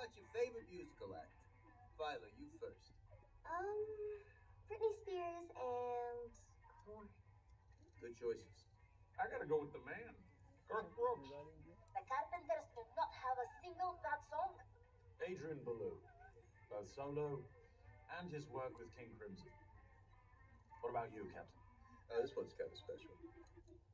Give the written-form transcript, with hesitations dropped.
about your favorite musical act? Philo, you first. Britney Spears and Korn. Good choices. I gotta go with the man, Garth Brooks. The Carpenters do not have a single bad song. Adrian Belew, both solo and his work with King Crimson. What about you, Captain? Oh, this one's kind of special.